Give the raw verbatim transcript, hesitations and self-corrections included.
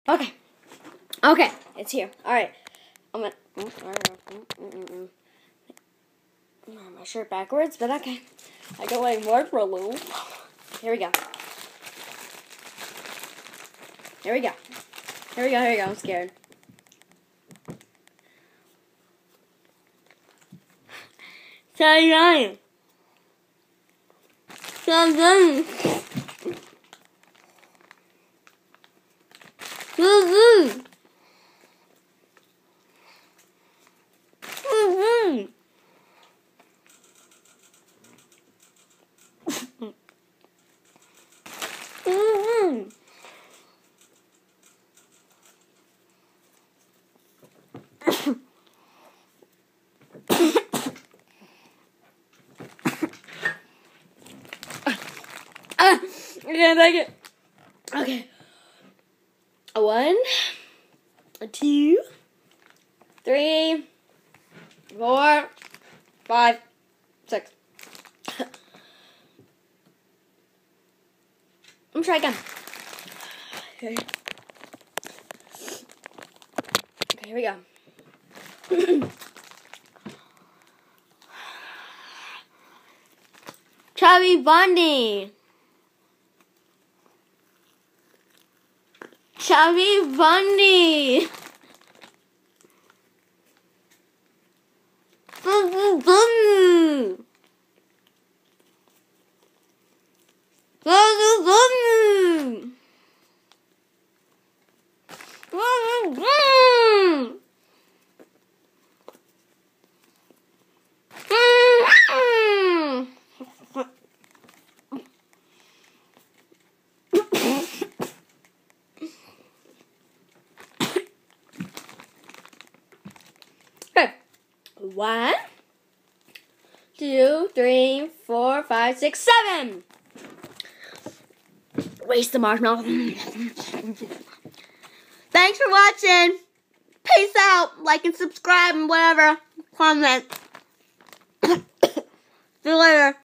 Okay. Okay, it's here. Alright. I'm gonna... Mm, mm, mm, mm, mm. My shirt backwards, but okay. I got like more for a little. Here we go. Here we go. Here we go, here we go. I'm scared. Chubby Bunny. Chubby Bunny. Woo-hoo. Woo-hoo. Woo-hoo. Ah, I can't take it. Okay. A one, a two, three, four, five, six. Let me try again. Okay. Okay, here we go. Chubby Bunny. Chubby Bunny. Chubby Bunny. Chubby Bunny. Chubby Bunny. One, two, three, four, five, six, seven. Waste the marshmallow. Thanks for watching. Peace out. Like and subscribe and whatever. Comment. See you later.